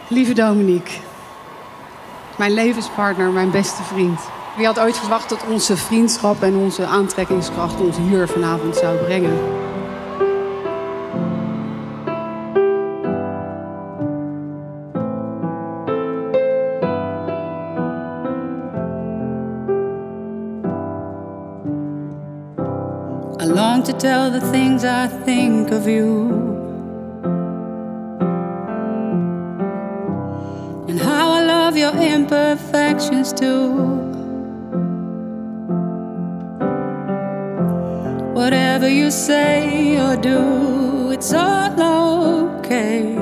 Lieve Dominique, mijn levenspartner, mijn beste vriend. Wie had ooit verwacht dat onze vriendschap en onze aantrekkingskracht ons hier vanavond zou brengen? I long to tell the things I think of you, and how I love your imperfections too. Whatever you say or do, it's all okay,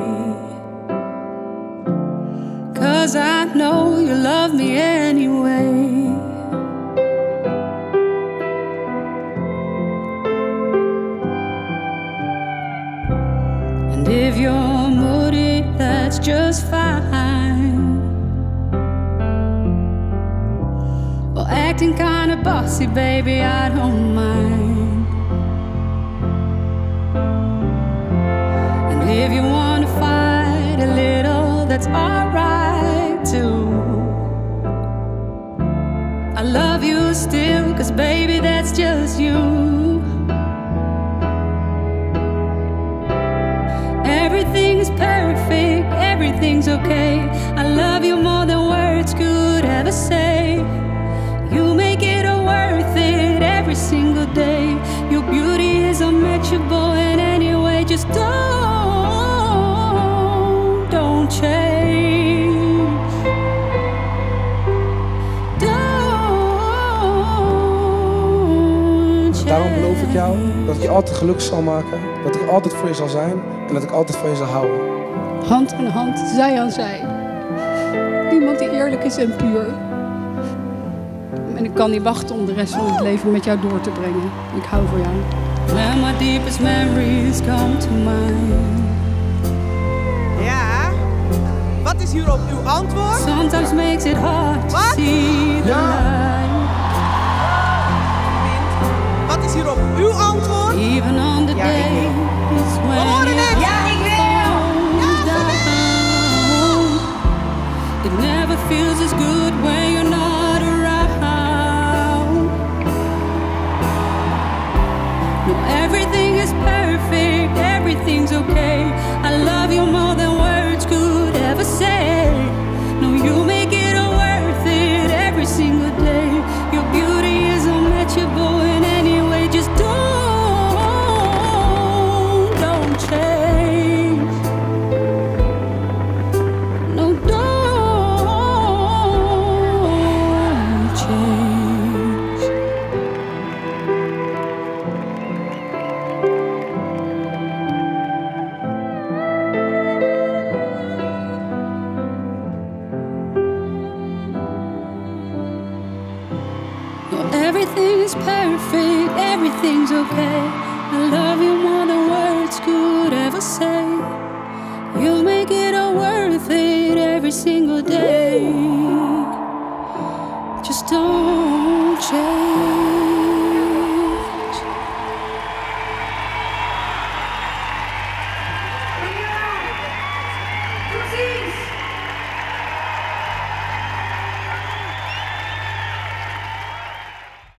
'cause I know you love me anyway. And if you're moody, that's just fine, or acting kinda bossy, baby, I don't mind. And if you wanna fight a little, that's alright too. I love you still, 'cause baby, that's just you. Everything is perfect, everything's okay. I love you more than words could ever say. You make it all worth it every single day. Your beauty is unmatchable in any way. Just don't change. Don't change. Daarom beloof ik jou dat ik je altijd gelukkig zal maken. Dat ik altijd voor je zal zijn. En dat ik altijd van je zal houden. Hand in hand, zij aan zij. Iemand die eerlijk is en puur. En ik kan niet wachten om de rest van het leven met jou door te brengen. Ik hou voor jou. When my deepest memories come to mind. Ja, wat is hierop uw antwoord? Sometimes makes it hard to see the light. Wat is hierop uw antwoord? Even on the days when horen het! ja, ik wil! It never feels as good when you're not around. No, everything is perfect, everything's okay. I love you more than words could ever say. No, you make it all worth it every single day. Your beauty is unmatchable in any way. Just don't change. No, don't change. No, everything is perfect, everything's okay. I love you more than words could ever say. You make it all worth it every single day.